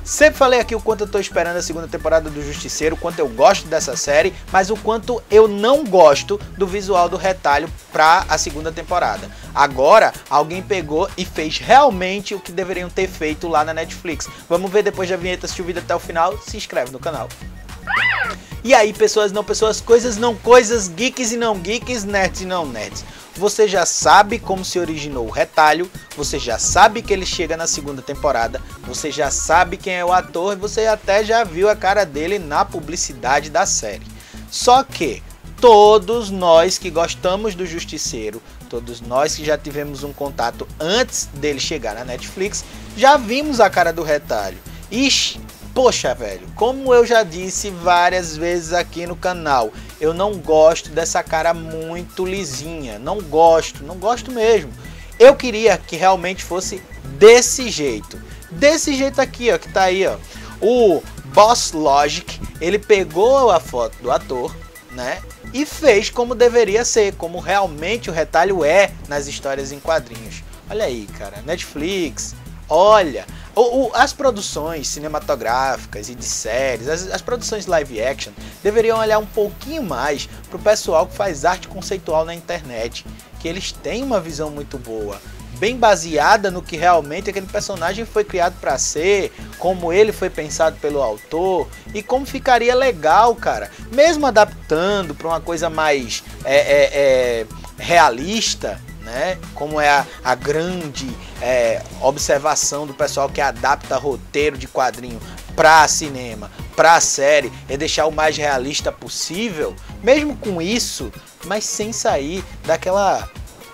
Sempre falei aqui o quanto eu tô esperando a segunda temporada do Justiceiro, o quanto eu gosto dessa série, mas o quanto eu não gosto do visual do Retalho pra a segunda temporada. Agora, alguém pegou e fez realmente o que deveriam ter feito lá na Netflix. Vamos ver depois da vinheta, assistir o vídeo até o final, se inscreve no canal. E aí, pessoas não pessoas, coisas não coisas, geeks e não geeks, nerds e não nerds. Você já sabe como se originou o Retalho, você já sabe que ele chega na segunda temporada, você já sabe quem é o ator e você até já viu a cara dele na publicidade da série. Só que todos nós que gostamos do Justiceiro, todos nós que já tivemos um contato antes dele chegar na Netflix, já vimos a cara do Retalho. Ixi, poxa, velho, como eu já disse várias vezes aqui no canal, eu não gosto dessa cara muito lisinha, não gosto mesmo. Eu queria que realmente fosse desse jeito aqui, ó, que tá aí, ó. O Boss Logic, ele pegou a foto do ator, né, e fez como deveria ser, como realmente o Retalho é nas histórias em quadrinhos. Olha aí, cara, Netflix, olha... As produções cinematográficas e de séries, as produções live action, deveriam olhar um pouquinho mais para o pessoal que faz arte conceitual na internet, que eles têm uma visão muito boa, bem baseada no que realmente aquele personagem foi criado para ser, como ele foi pensado pelo autor e como ficaria legal, cara, mesmo adaptando para uma coisa mais realista, né? Como é a grande observação do pessoal que adapta roteiro de quadrinho para cinema, para série, é deixar o mais realista possível, mesmo com isso, mas sem sair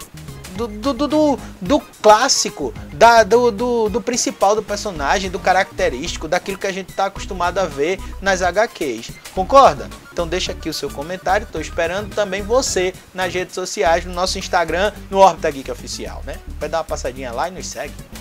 do clássico, do principal do personagem, do característico, daquilo que a gente está acostumado a ver nas HQs. Concorda? Então deixa aqui o seu comentário, estou esperando também você nas redes sociais, no nosso Instagram, no Órbita Geek Oficial, né? Vai dar uma passadinha lá e nos segue.